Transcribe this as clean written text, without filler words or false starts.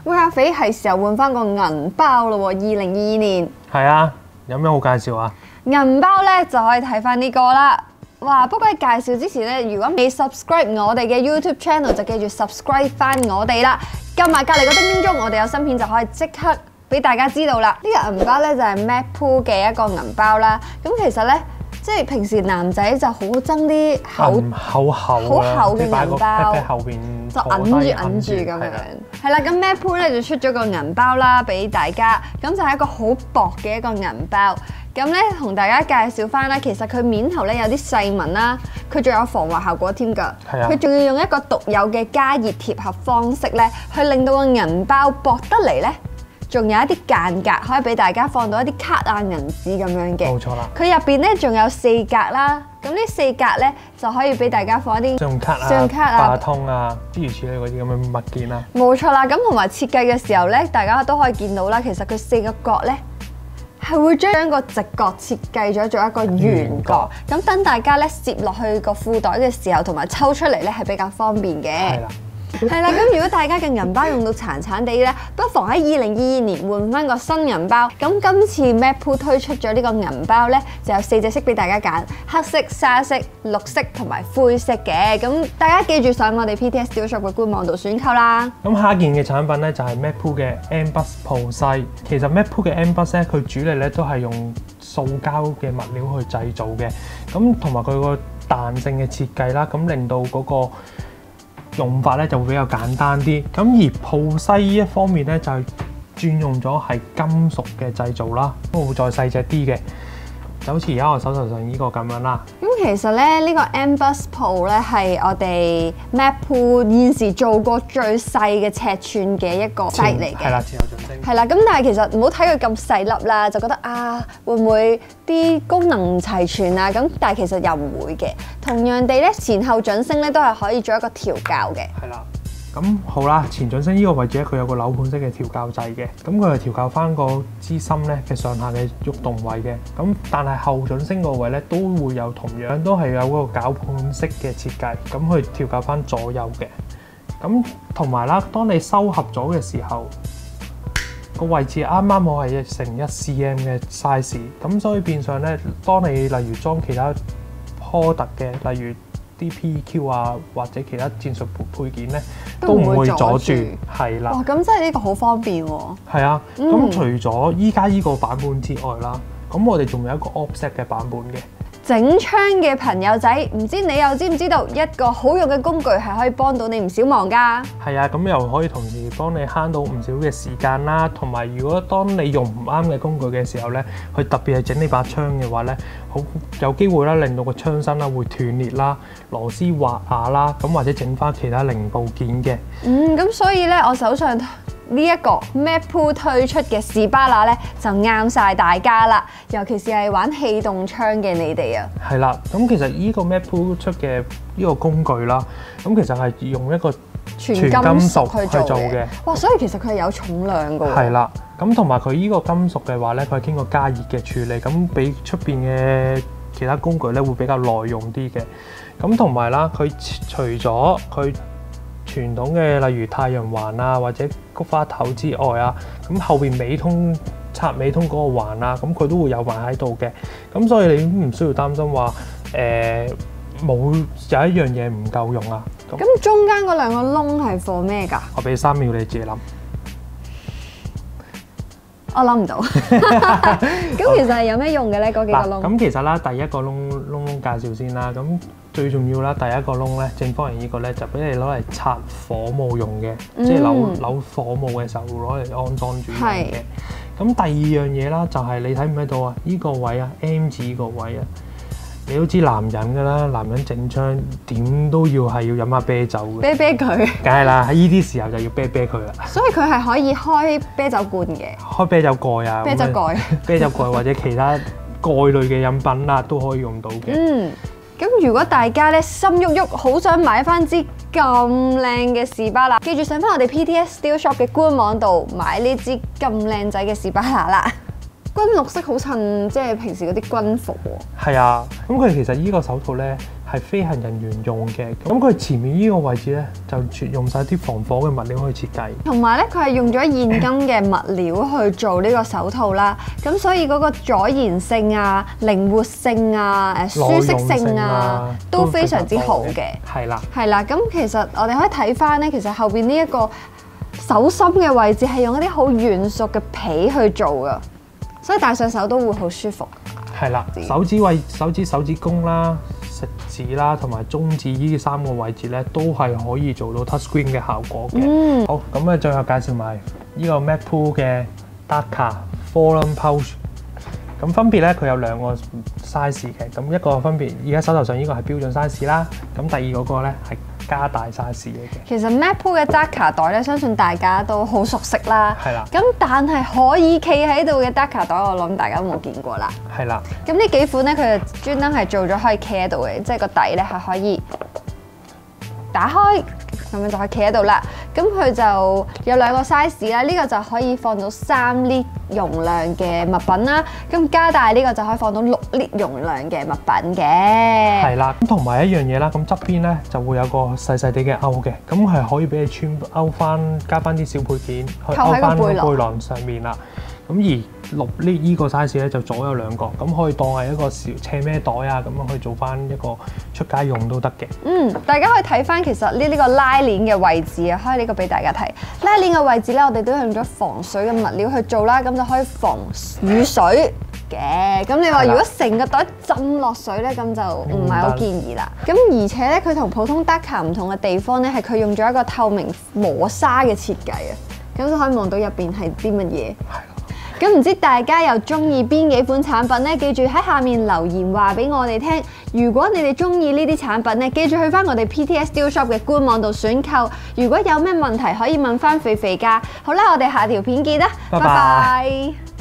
喂，阿肥係時候換翻個銀包咯喎，2022年。 係啊，有咩好介紹啊？ 銀包咧就可以睇翻呢個啦。哇！不過喺介紹之前咧，如果未 subscribe 我哋嘅 YouTube channel， 就記住 subscribe 翻我哋啦。撳埋隔離個叮叮鐘，我哋有新片就可以即刻俾大家知道啦。呢個銀包咧就係 MacPoo 嘅一個銀包啦。咁其實咧，即係平時男仔就好憎啲厚厚嘅銀包， 後邊就揞住咁樣。係啦，咁 MacPoo 咧就出咗個銀包啦，俾大家。咁就係一個好薄嘅一個銀包。咁咧同大家介紹翻啦，其實佢面頭咧有啲細紋啦，佢仲有防滑效果添㗎。佢仲要用一個獨有嘅加熱貼合方式咧，去令到個銀包薄得嚟咧，仲有一啲間隔可以俾大家放到一啲卡啊銀紙咁樣嘅。 冇錯啦。佢入邊咧仲有4格啦，咁呢4格咧就可以俾大家放一啲信用卡啊、八通啊諸如此類嗰啲咁嘅物件啦。 冇錯啦，咁同埋設計嘅時候咧，大家都可以見到啦，其實佢4個角咧，係會將個直角設計咗做一個圓角，咁等大家咧攝落去個褲袋嘅時候，同埋抽出嚟咧係比較方便嘅。係啦。係啦，咁如果大家嘅銀包用到殘殘地咧，不妨喺2022年換翻個新銀包。咁今次 MacPoo 推出咗呢個銀包咧，就有4隻色俾大家揀：黑色、沙色、綠色同埋灰色嘅。咁大家記住上我哋 PTS Studio Shop 嘅官網度選購啦。 咁下一件嘅產品咧就係 MacPoo 嘅 M Buds Pro 西。其實 MacPoo 嘅 M Buds 咧，佢主力咧都係用塑膠嘅物料去製造嘅。咁同埋佢個彈性嘅設計啦，咁令到嗰個用法咧就會比較簡單啲，咁而Pro西呢一方面咧就係轉用咗係金屬嘅製造啦，都會再細隻啲嘅，就好似而家我手頭上呢個咁樣啦。 咁其實咧呢個 M Buds Pro 咧係我哋 MacPoo 現時做過最細嘅尺寸嘅一個 size 嚟嘅。 係啦，前後進升。 係啦，咁但係其實唔好睇佢咁細粒啦，就覺得啊會唔會啲功能唔齊全啊？咁但係其實又唔會嘅。同樣地咧，前後準星咧都係可以做一個調校嘅。 係啦。咁好啦，前進升呢個位置咧，佢有個扭盤式嘅調校掣嘅，咁佢係調校翻個支芯咧嘅上下嘅喐動位嘅。咁但係後進升個位咧都會有同樣都係有嗰個攪盤式嘅設計，咁去調校翻左右嘅。咁同埋啦，當你收合咗嘅時候，個位置啱啱好係成1cm 嘅 size，咁所以變相咧，當你例如裝其他 product 嘅，例如啲 PEQ 啊或者其他戰術配件咧，都唔會阻住，係啦。 哇！咁真係呢個好方便喎。 係啊，咁除咗依家依個版本之外啦，咁我哋仲有一個 offset 嘅版本嘅。 整槍嘅朋友仔，唔知你又知唔知道一個好用嘅工具係可以幫到你唔少忙㗎？ 係啊，咁又可以同時幫你慳到唔少嘅時間啦，同埋如果當你用唔啱嘅工具嘅時候咧，佢特別係整呢把槍嘅話咧，好有機會啦，令到個槍身啦會斷裂啦、螺絲滑牙啦，咁或者整翻其他零部件嘅。 咁所以咧，我手上呢一個 MacPoo 推出嘅士巴拿咧，就啱晒大家啦，尤其是係玩氣動槍嘅你哋啊。 係啦，咁其實呢個 MacPoo 出嘅呢個工具啦，咁其實係用一個全金屬去做嘅。哇！所以其實佢係有重量㗎喎。 係啦，咁同埋佢呢個金屬嘅話咧，佢係經過加熱嘅處理，咁比出邊嘅其他工具咧會比較耐用啲嘅。咁同埋啦，佢除咗佢傳統嘅例如太陽環啊或者菊花頭之外啊，咁後邊插尾通嗰個環啊，咁佢都會有埋喺度嘅。咁所以你唔需要擔心話有一樣嘢唔夠用啊。 咁中間嗰2個窿係放咩㗎？ 我俾3秒你自己諗。 我諗唔到。咁其實係有咩用嘅咧？嗰幾個窿。 咁其實啦，第一個窿介紹先啦。咁最重要啦，第一個窿咧，正方形呢個咧就俾你攞嚟拆火帽用嘅，即係扭火帽嘅時候攞嚟安裝住用嘅。咁第二樣嘢啦，就係你睇唔睇到啊？呢個位啊 ，M 字呢個位啊，你都知男人㗎啦，男人整槍點都要飲下啤酒嘅。啤佢。梗係啦，喺呢啲時候就要啤佢啦。所以佢係可以開啤酒罐嘅。 開啤酒蓋啊。啤酒蓋。啤酒蓋或者其他蓋類嘅飲品啦，都可以用到嘅。 咁如果大家咧心喐喐，好想買翻支咁靚嘅士巴拿，記住上翻我哋 PTS Studio Shop 嘅官網度買呢支咁靚仔嘅士巴拿啦。 軍綠色好襯即係平時嗰啲軍服喎。 係啊，咁佢其實呢個手套咧係飛行人員用嘅，咁佢前面呢個位置咧就全用晒啲防火嘅物料去設計， 同埋咧佢係用咗現今嘅物料去做呢個手套啦，咁所以嗰個阻燃性啊、靈活性啊、舒適性啊都非常之好嘅。 係啦， 係啦，咁其實我哋可以睇翻咧，其實後邊呢一個手心嘅位置係用一啲好軟熟嘅皮去做噶，所以戴上手都會好舒服。 係啦，手指公啦、食指啦同埋中指呢3個位置咧，都係可以做到 touch screen 嘅效果嘅。好，咁啊，最後介紹埋呢個 MacPro 嘅 Dakar Forum Pouch。咁分別咧，佢有2個 size 嘅。咁一個分別，而家手頭上呢個係標準 size 啦。咁第二嗰個咧係加大 size 嘅。 其實 MacPro 嘅 Dakar 袋咧，相信大家都好熟悉啦。 係啦。 咁但係可以企喺度嘅 Dakar 袋，我諗大家都冇見過啦。 係啦。 咁呢幾款咧，佢就專登係做咗可以企喺度嘅，即係個底咧係可以打開。咁樣就可以企喺度啦。咁佢就有2個 size 啦，呢個就可以放到3 lit 容量嘅物品啦。咁加大呢個就可以放到6 lit 容量嘅物品嘅。 係啦，咁同埋一樣嘢啦，咁側邊咧就會有個細細啲嘅勾嘅，咁係可以俾你穿勾翻，加翻啲小配件去勾翻個背囊上面啦。咁而6 lit 呢個 size 咧就左右2個，咁可以當係一個小斜孭袋啊，咁樣去做翻一個出街用都得嘅。 大家可以睇翻其實呢個拉鏈嘅位置啊，開呢個俾大家睇。拉鏈嘅位置咧，我哋都用咗防水嘅物料去做啦，咁就可以防雨水嘅。咁你話如果成個袋浸落水咧，咁就唔係好建議啦。咁而且咧，佢同普通 Dakar 唔同嘅地方咧，係佢用咗一個透明磨砂嘅設計啊，咁就可以望到入邊係啲乜嘢。咁唔知大家又中意邊幾款產品呢？記住喺下面留言話俾我哋聽。如果你哋中意呢啲產品呢，記住去翻我哋 PTS Deal Shop 嘅官網度選購。如果有咩問題可以問翻肥肥㗎。好啦，我哋下條片見啦，拜拜。